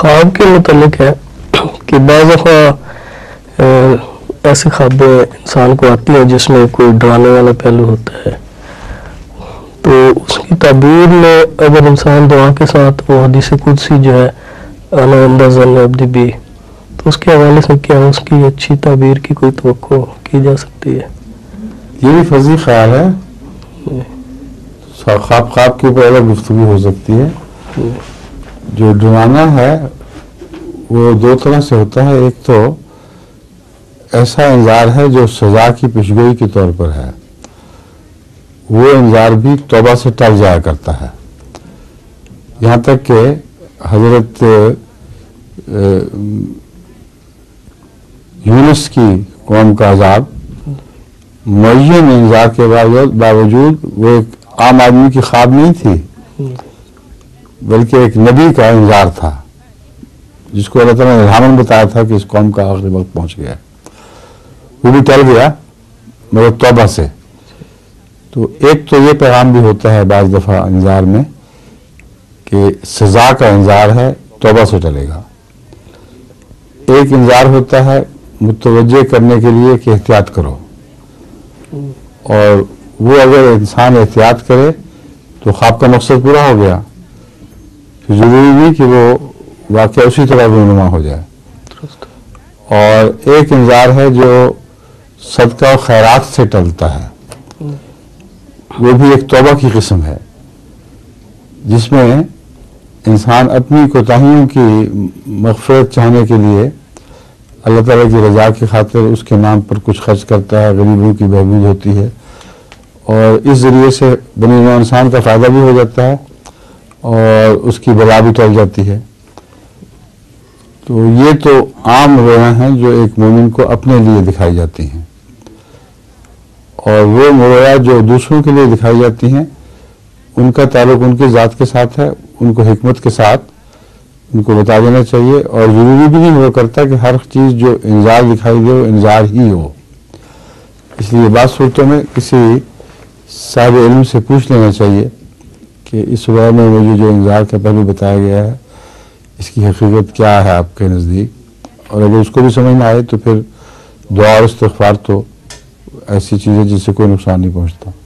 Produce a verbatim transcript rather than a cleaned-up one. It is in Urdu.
خواب کے متعلق ہے کہ بعض دفعہ ایسے خوابیں انسان کو آتی ہیں جس میں کوئی ڈرانے والا پہلو ہوتا ہے، تو اس کی تعبیر میں اگر انسان دعا کے ساتھ وہ حدیث قدسی جو ہے انا عند ظن عبدی بی، تو اس کے حوالے سے کیا اس کی اچھی تعبیر کی کوئی توقع کی جا سکتی ہے؟ یہ بھی فضی خیال ہے. خواب خواب کے اوپر الگ گفتگو ہو سکتی ہے. جو ڈرانا ہے وہ دو طرح سے ہوتا ہے. ایک تو ایسا انذار ہے جو سزا کی پیشگوئی کے طور پر ہے، وہ انذار بھی توبہ سے ٹل جایا کرتا ہے. یہاں تک کہ حضرت یونس کی قوم کا عذاب معین انذار کے باوجود وہ ایک عام آدمی کی خواب نہیں تھی، بلکہ ایک نبی کا انذار تھا جس کو اللہ تعالیٰ نے الہاماً بتایا تھا کہ اس قوم کا آخری وقت پہنچ گیا. وہ بھی ٹل گیا مگر توبہ سے. تو ایک تو یہ پیغام بھی ہوتا ہے بعض دفعہ انذار میں کہ سزا کا انذار ہے، توبہ سے ٹلے گا. ایک انذار ہوتا ہے متوجہ کرنے کے لیے کہ احتیاط کرو، اور وہ اگر انسان احتیاط کرے تو خواب کا مقصد پورا ہو گیا. ضروری نہیں کہ وہ واقعہ اسی طرح رونما ہو جائے. اور ایک انذار ہے جو صدقہ و خیرات سے ٹلتا ہے، وہ بھی ایک توبہ کی قسم ہے جس میں انسان اپنی کوتاہیوں کی مغفرت چاہنے کے لیے اللہ تعالیٰ کی رضا کی خاطر اس کے نام پر کچھ خرچ کرتا ہے، غریبوں کی بہبود ہوتی ہے، اور اس ذریعے سے بنی نوع انسان کا فائدہ بھی ہو جاتا ہے اور اس کی بلا بھی ٹل جاتی ہے. تو یہ تو عام رویاں ہیں جو ایک مومن کو اپنے لیے دکھائی جاتی ہیں، اور وہ رویا جو دوسروں کے لیے دکھائی جاتی ہیں ان کا تعلق ان کی ذات کے ساتھ ہے. ان کو حکمت کے ساتھ ان کو بتا دینا چاہیے، اور ضروری بھی نہیں ہوا کرتا کہ ہر چیز جو انذار دکھائی دے وہ انذار ہی ہو. اس لیے بعض صورتوں میں کسی صاحب علم سے پوچھ لینا چاہیے کہ اس رویا میں مجھے جو انذار کا پہلو بتایا گیا ہے اس کی حقیقت کیا ہے آپ کے نزدیک. اور اگر اس کو بھی سمجھ نہ آئے تو پھر دعا اور استغفار تو ایسی چیز ہے جس سے کوئی نقصان نہیں پہنچتا.